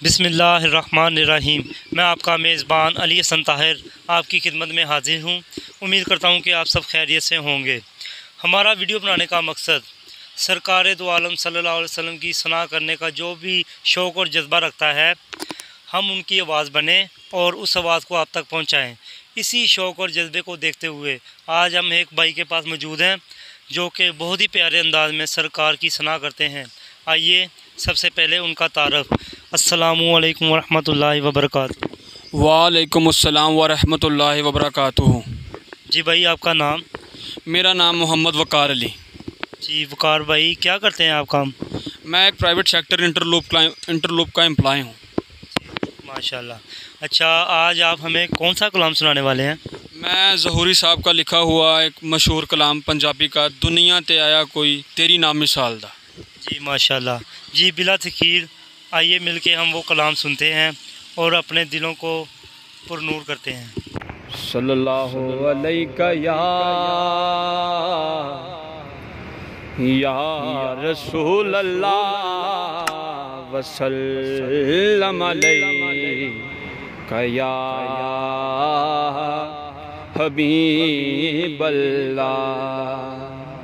बिस्मिल्लाहिर्रहमानिर्रहीम। मैं आपका मेज़बान अली हसन ताहिर आपकी खिदमत में हाजिर हूँ। उम्मीद करता हूँ कि आप सब खैरियत से होंगे। हमारा वीडियो बनाने का मकसद सरकार दो आलम सल्लल्लाहु अलैहि वसल्लम की सना करने का जो भी शौक़ और जज्बा रखता है, हम उनकी आवाज़ बने और उस आवाज़ को आप तक पहुँचाएँ। इसी शौक़ और जज्बे को देखते हुए आज हम एक भाई के पास मौजूद हैं जो कि बहुत ही प्यारे अंदाज में सरकार की सना करते हैं। आइए सबसे पहले उनका तारफ़। अस्सलामु अलैकुम वरहमतुल्लाहि वबरकातुहू। वालेकुम अस्सलाम वरहमतुल्लाहि वबरकातुहू। जी भाई, आपका नाम? मेरा नाम मोहम्मद वकार अली। जी वकार भाई, क्या करते हैं आप काम? मैं एक प्राइवेट सेक्टर इंटरलूप का एम्प्लॉय हूँ। माशाल्लाह। अच्छा, आज आप हमें कौन सा कलाम सुनाने वाले हैं? मैं ज़हूरी साहब का लिखा हुआ एक मशहूर कलाम पंजाबी का, दुनिया ते आया कोई तेरी नाम मिसाल दा। जी माशाल्लाह। जी बिला तखीर आइए मिलके हम वो कलाम सुनते हैं और अपने दिलों को पुरनूर करते हैं। सल्लल्लाहु अलैका या रसूल अल्लाह वसल्लम अलैका या हबीब अल्लाह।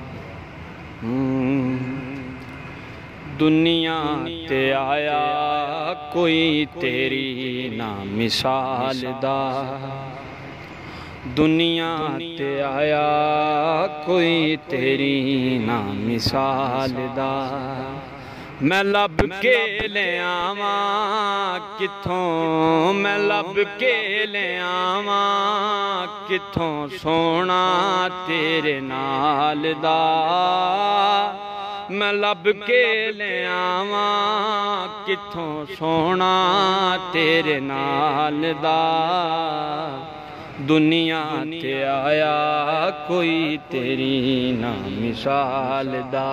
दुनिया ते आया कोई तेरी ना मिसाल दा। दुनिया ते आया कोई तेरी ना मिसाल दा। मैं लब के ले आवा किथों, मैं लब के ले आवा किथों सोना तेरे नाल दा। मैं लब के ले आवा किथों सोना तेरे नाल दा। दुनिया ते आया कोई तेरी ना मिसाल दा।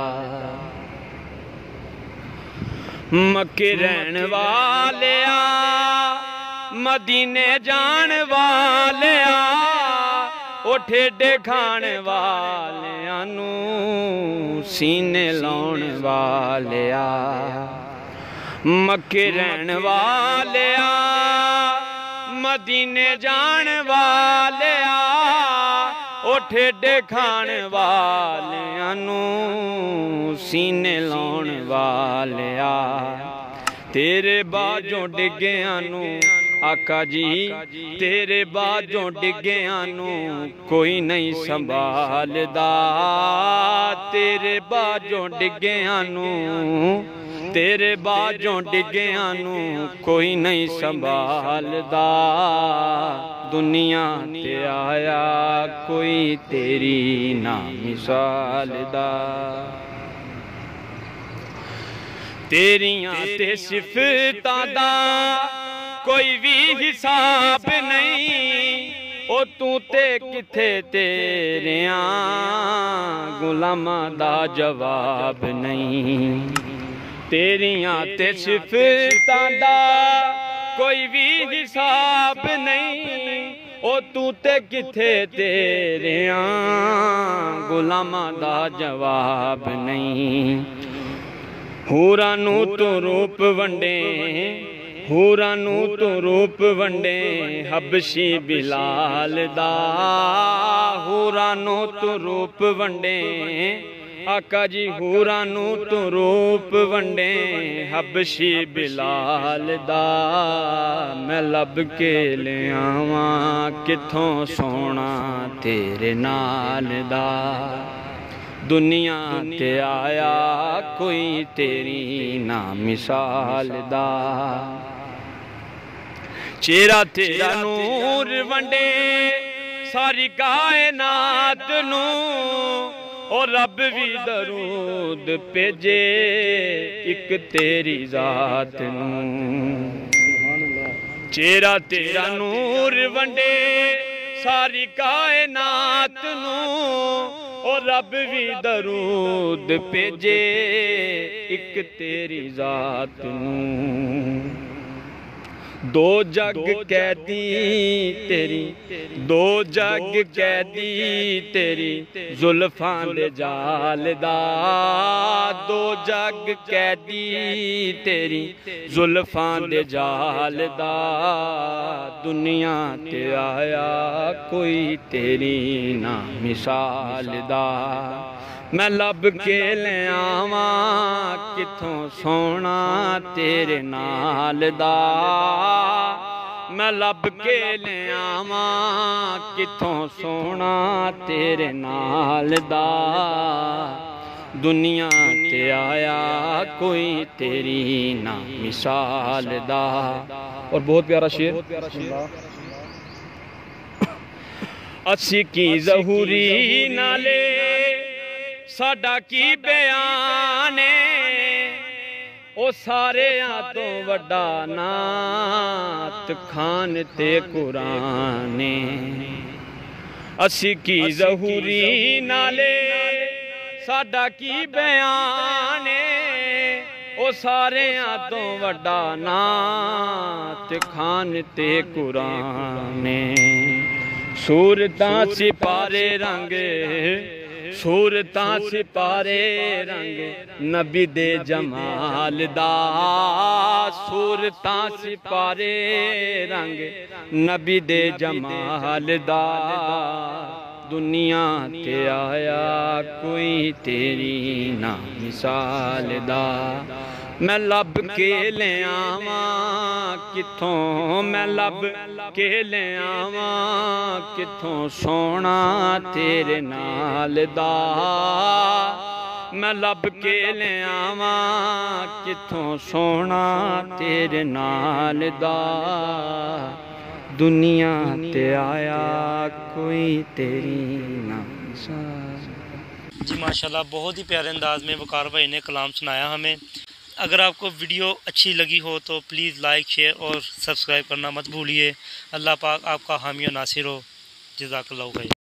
मक्के रहन वालिया मदीने जान वालिया ओ ठेडे खाण वालियां नू सीने लाउण वालिया। मक्के रहन वालिया मदीने जान वालिया ओ ठेडे खाण वालियां नू सीने लाउण वालिया। तेरे बाजों डिग्गियां नू आका जी, तेरे बाजों डिग्गियां नू कोई नहीं संभालदा। तेरे बाजों डिग्गियां नू, तेरे बाजों डिग्गियां नू कोई नहीं संभालदा। दुनिया ते आया कोई तेरी ना मिसाल दा। तेरियां ते सिफतां दा कोई भी हिसाब नहीं। ओ तू ते किथे तेरियां गुलामां दा जवाब नहीं। तेरियां ते सिफतां दा कोई भी हिसाब नहीं। ओ तू ते किथे तेरियां गुलामां दा जवाब नहीं। हूरां नू तू रूप वंडे, हूरां नू तू रूप वंडे हबशी बिलाल दा। हूरां नू तू रूप वंडे आका जी, हूरां नू तू रूप वंडे हबशी बिलाल दा। मैं लब के ले आवा किथों सोना तेरे नाल दा। दुनिया ते आया कोई तेरी ना मिसाल दा। चेहरा तेरा नूर वंडे सारी कायनात नू और रब भी दरूद भेजे एक तेरी जात नू। चेहरा तेरा नूर वंडे सारी कायनात नू और रब भी दरूद भेजे एक तेरी जात नू। दो जग कैदी तेरी, दो जग कैदी तेरी जुल्फां दे जाल दा, दो जग कैदी तेरी जुल्फां दे जाल दा, दुनिया ते आया कोई तेरी ना मिसाल दा। मैं लब के ले आवां किथों सोना तेरे नाल दा, मैं लब के ले आवां किथों सोना तेरे नाल दा, दुनिया ते आया कोई तेरी ना मिसाल दा। और बहुत प्यारा शेर, अस्सी की ज़हूरी नाले साडा की बयान ओ सारेयां तो वड्डा नात खान ते कुरान। अस्सी की ज़हूरी नाले साडा की बयान ओ सारेयां तो वड्डा नात खान ते कुरान। सूरतां सिपारे रंग, सूरतां सिपारे रंग नबी दे जमाल दा, सूरतां सिपारे रंग नबी दे जमाल दा, दुनिया ते आया कोई तेरी ना मिसाल दा। मैं लब के ले आवां किथों, मैं लब के ले आवां किथों सोना तेरे नाल दा, मैं लब के ले आवां किथों सोना तेरे नाल दा, दुनिया ते आया कोई तेरी ना मिसाल। जी माशाल्लाह, बहुत ही प्यारे अंदाज में वकार भाई ने कलाम सुनाया हमें। अगर आपको वीडियो अच्छी लगी हो तो प्लीज़ लाइक, शेयर और सब्सक्राइब करना मत भूलिए। अल्लाह पाक आपका हामी और नासिर हो। जज़ाकल्लाहु खैर।